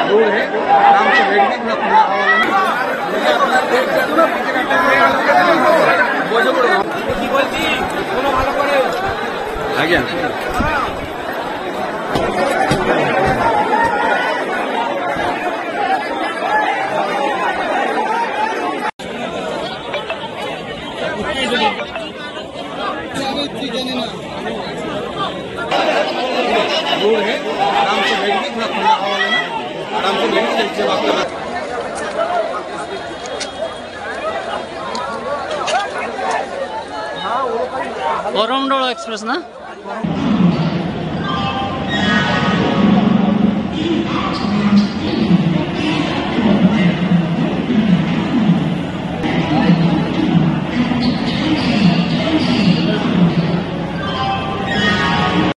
Road है, आराम से बैठने थोड़ा खुला हवा आज्ञा रोड है, आराम से बैठने थोड़ा खुला हवा लेना, आराम से बैठने सेवा करना। करमडोल एक्सप्रेस ना।